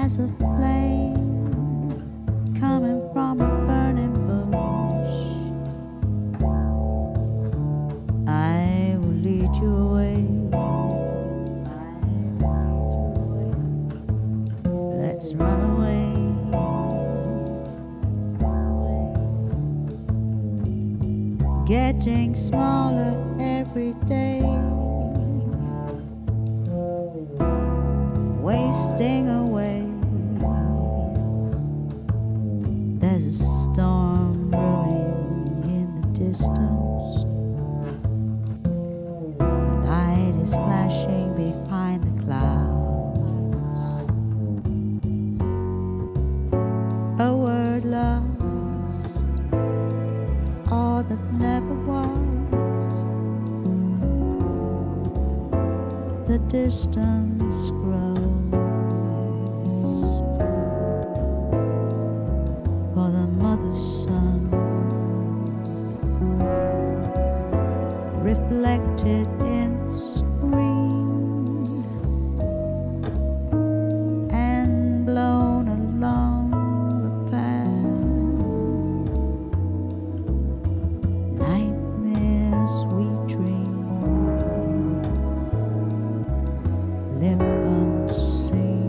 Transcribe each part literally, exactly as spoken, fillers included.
as a flame coming from a burning bush. I will lead you away. Let's run away. Getting smaller every day, wasting away. There's a storm brewing in the distance. The light is flashing behind the clouds. A word lost, all that never was. The distance grows for the mother's son, reflected in the screen and blown along the path. Nightmares we dream, live unseen.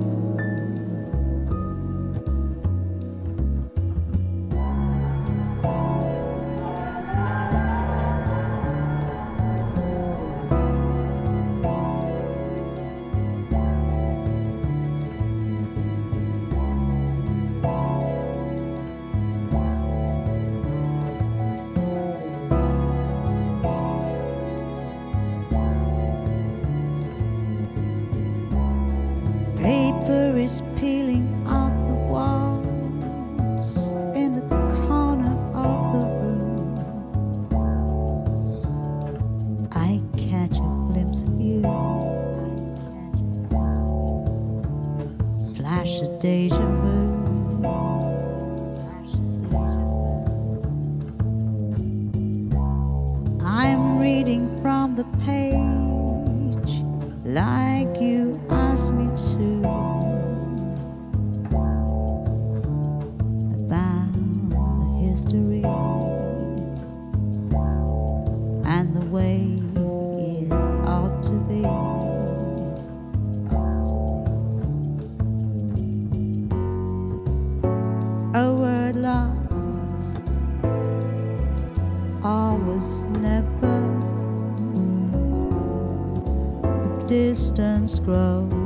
Paper is peeling off the walls in the corner of the room. I catch a glimpse of you, flash of deja vu. I'm reading from the page like you asked me to, about the history and the way it ought to be. A word lost, all was never. Distance grows